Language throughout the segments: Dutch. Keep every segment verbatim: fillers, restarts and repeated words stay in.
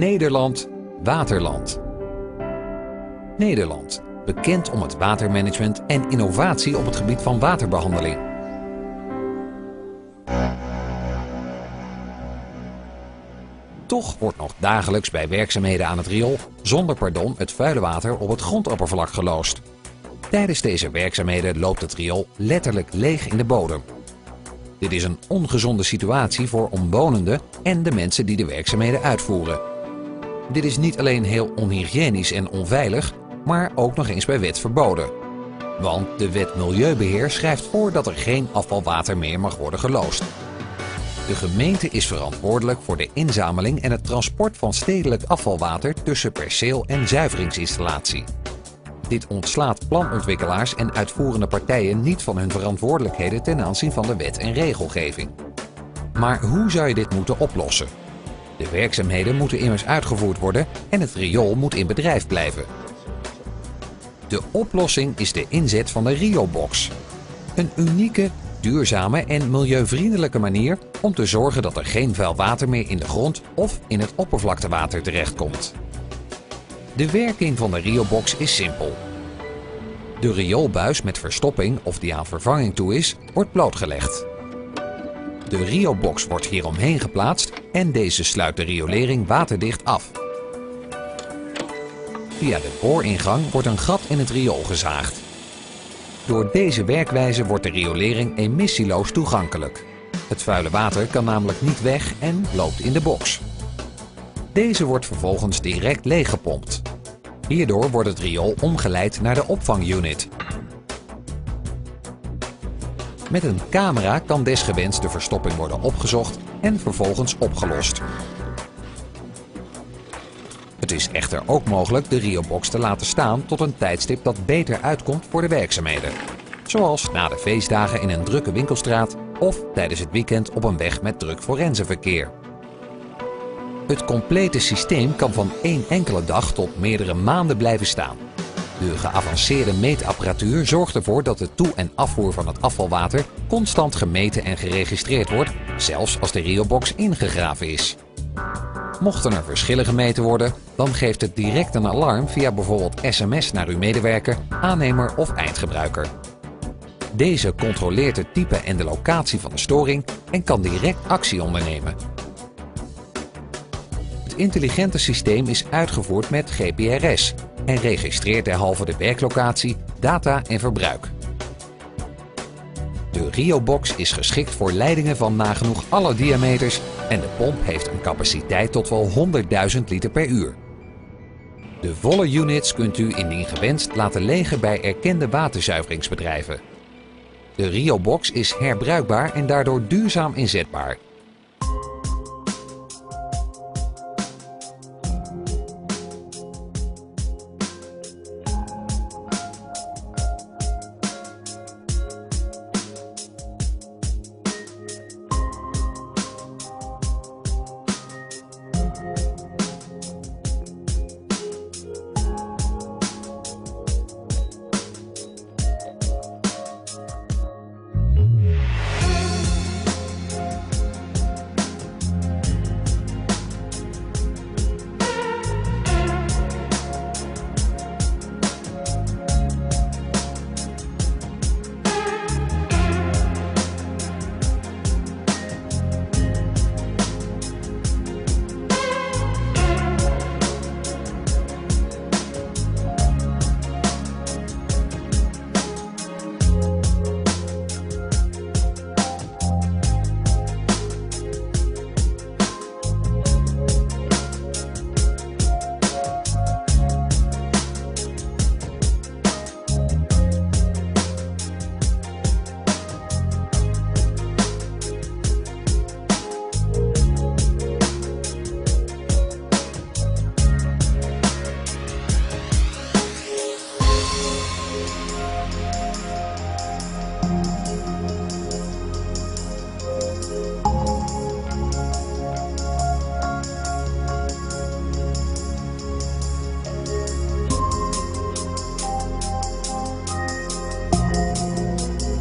Nederland, waterland. Nederland, bekend om het watermanagement en innovatie op het gebied van waterbehandeling. Toch wordt nog dagelijks bij werkzaamheden aan het riool zonder pardon het vuile water op het grondoppervlak geloosd. Tijdens deze werkzaamheden loopt het riool letterlijk leeg in de bodem. Dit is een ongezonde situatie voor omwonenden en de mensen die de werkzaamheden uitvoeren. Dit is niet alleen heel onhygiënisch en onveilig, maar ook nog eens bij wet verboden. Want de wet Milieubeheer schrijft voor dat er geen afvalwater meer mag worden geloosd. De gemeente is verantwoordelijk voor de inzameling en het transport van stedelijk afvalwater tussen perceel en zuiveringsinstallatie. Dit ontslaat planontwikkelaars en uitvoerende partijen niet van hun verantwoordelijkheden ten aanzien van de wet en regelgeving. Maar hoe zou je dit moeten oplossen? De werkzaamheden moeten immers uitgevoerd worden en het riool moet in bedrijf blijven. De oplossing is de inzet van de RioBox. Een unieke, duurzame en milieuvriendelijke manier om te zorgen dat er geen vuil water meer in de grond of in het oppervlaktewater terechtkomt. De werking van de RioBox is simpel. De rioolbuis met verstopping of die aan vervanging toe is, wordt blootgelegd. De RioBox wordt hieromheen geplaatst en deze sluit de riolering waterdicht af. Via de booringang wordt een gat in het riool gezaagd. Door deze werkwijze wordt de riolering emissieloos toegankelijk. Het vuile water kan namelijk niet weg en loopt in de box. Deze wordt vervolgens direct leeggepompt. Hierdoor wordt het riool omgeleid naar de opvangunit. Met een camera kan desgewenst de verstopping worden opgezocht en vervolgens opgelost. Het is echter ook mogelijk de RioBox te laten staan tot een tijdstip dat beter uitkomt voor de werkzaamheden. Zoals na de feestdagen in een drukke winkelstraat of tijdens het weekend op een weg met druk forensenverkeer. Het complete systeem kan van één enkele dag tot meerdere maanden blijven staan. De geavanceerde meetapparatuur zorgt ervoor dat de toe- en afvoer van het afvalwater constant gemeten en geregistreerd wordt, zelfs als de RioBox ingegraven is. Mochten er verschillen gemeten worden, dan geeft het direct een alarm via bijvoorbeeld sms naar uw medewerker, aannemer of eindgebruiker. Deze controleert het type en de locatie van de storing en kan direct actie ondernemen. Het intelligente systeem is uitgevoerd met G P R S en registreert derhalve de werklocatie, data en verbruik. De RioBox is geschikt voor leidingen van nagenoeg alle diameters en de pomp heeft een capaciteit tot wel honderdduizend liter per uur. De volle units kunt u indien gewenst laten legen bij erkende waterzuiveringsbedrijven. De RioBox is herbruikbaar en daardoor duurzaam inzetbaar.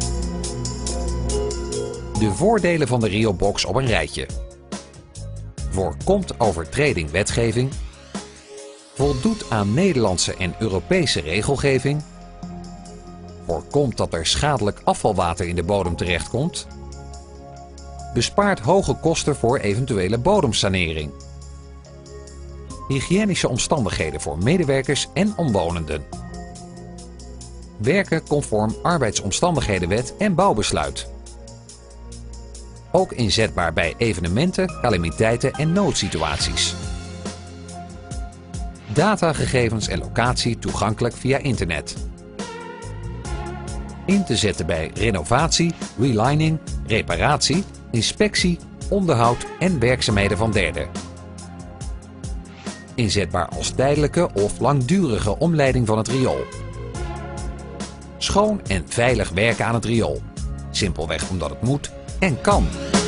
De voordelen van de RioBox op een rijtje. Voorkomt overtreding wetgeving. Voldoet aan Nederlandse en Europese regelgeving. Voorkomt dat er schadelijk afvalwater in de bodem terechtkomt. Bespaart hoge kosten voor eventuele bodemsanering. Hygiënische omstandigheden voor medewerkers en omwonenden. Werken conform arbeidsomstandighedenwet en bouwbesluit. Ook inzetbaar bij evenementen, calamiteiten en noodsituaties. Datagegevens en locatie toegankelijk via internet. In te zetten bij renovatie, relining, reparatie, inspectie, onderhoud en werkzaamheden van derden. Inzetbaar als tijdelijke of langdurige omleiding van het riool. Schoon en veilig werken aan het riool. Simpelweg omdat het moet en kan.